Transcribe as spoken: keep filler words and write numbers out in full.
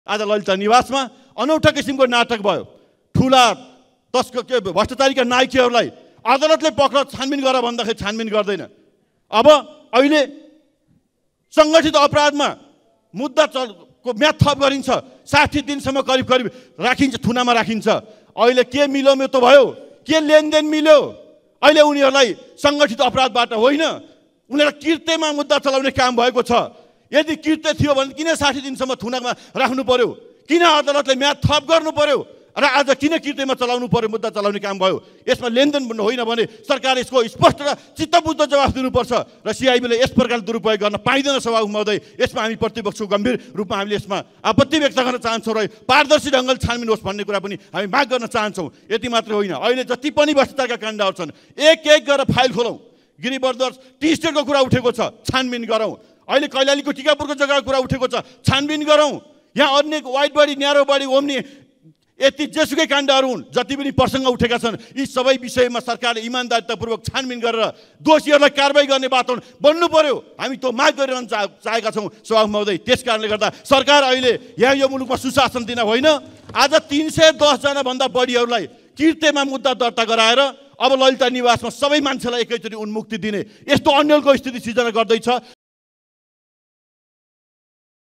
आज ललिता निवासमा अनौठा किसिमको नाटक भयो। ठुला तस्कर के भ्रष्टाचारीका नायकहरूलाई अदालतले पक्र छानबिन गर भन्दाखेरि छानबिन गर्दैन। अब अहिले सङ्गठित अपराधमा मुद्दा को म्याद थप गरिन्छ, साठी दिनसम्म करिब करिब राखिन्छ, थुनामा राखिन्छ। अहिले के मिल्यो त्यो भयो, के लेनदेन मिल्यो? अहिले उनीहरूलाई सङ्गठित अपराधबाट होइन, उनीहरूलाई कृत्यमा मुद्दा चलाउने काम भएको छ। यदि कृत्य थियो भने किन साठी दिनसम्म थुनामा राख्नु पर्यो? किन अदालतले म्याद थप गर्नु पर्यो र आज किन कृत्यमा चलाउनु पर्यो, मुद्दा चलाउने काम भयो? यसमा लेनदेन होइन भने सरकार यसको स्पष्ट र चित्तबुद्ध जवाफ दिनुपर्छ र सिआइबीले यस प्रकारले दुरुपयोग गर्न पाइँदैन। सभामुख महोदय, यसमा हामी प्रतिपक्षको गम्भीर रूपमा हामीले यसमा आपत्ति व्यक्त गर्न चाहन्छौँ र पारदर्शी ढङ्गले छानबिन होस् भन्ने कुरा पनि हामी माग गर्न चाहन्छौँ। यति मात्र होइन, अहिले जति पनि भ्रष्टाचारका काण्डहरू छन् एक एक गरेर फाइल खोलौँ। गिरिबर्दर टी स्टेटको कुरा उठेको छ, छानबिन गरौँ। अहिले कैलालीको टिकापुरको जग्गाको कुरा उठेको छ, छानबिन गरौँ। यहाँ अन्य wide body, narrow body, omni यति जेसुकै काण्डहरू हुन्, जति पनि प्रसङ्ग उठेका छन्, यी सबै विषयमा सरकारले इमान्दारितापूर्वक छानबिन गरेर दोषीहरूलाई कारबाही गर्ने वातावरण बन्नु पर्यो। हामी त्यो माग गरिरहन चाह चाहेका छौँ सभामुख महोदय। त्यस कारणले गर्दा सरकार अहिले यहाँ यो मुलुकमा सुशासन दिन होइन, आज तिन सय दसजना भन्दा बढीहरूलाई कृत्यमा मुद्दा दर्ता गराएर अब ललिता निवासमा सबै मान्छेलाई एकैचोटि उन्मुक्ति दिने यस्तो अन्यलको स्थिति सिर्जना गर्दैछ।